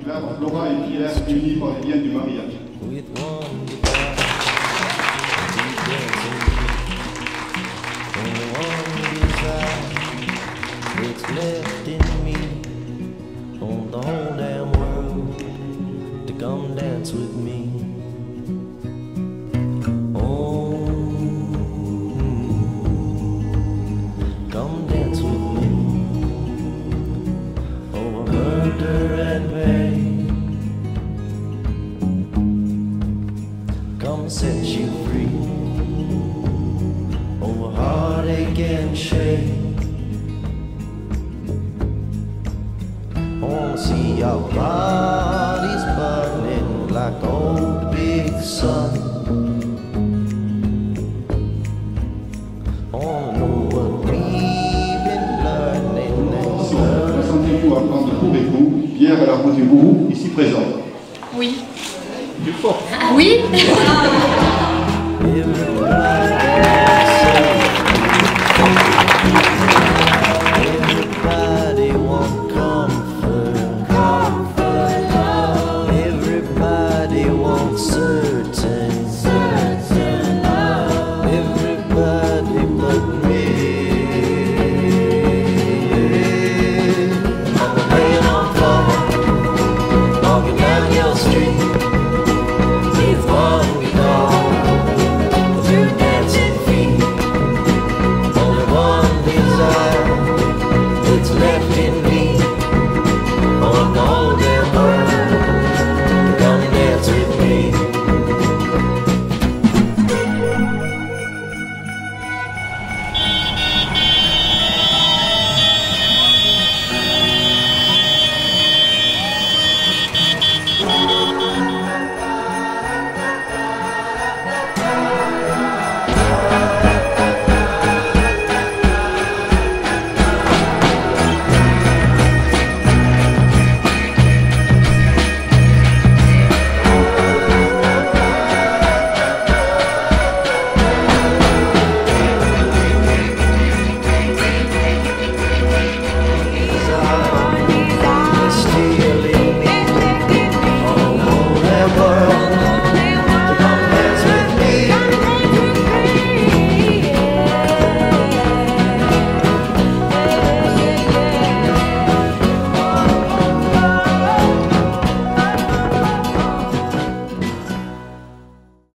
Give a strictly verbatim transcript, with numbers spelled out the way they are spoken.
vers Laura et Pierre unis par les liens du mariage. With one guitar, deep dancing, only one desire that's left in me, on the whole damn world to come dance with me. Oh, come dance with me over murder and pain. Come set you free over heartache and shame. I wanna see your bodies burning like old big sun. I wanna know what we've been learning and learning. Sentez-vous à prendre pour époux Pierre et la Route-Bourou, ici présent. Oui. Plus fort. Oui.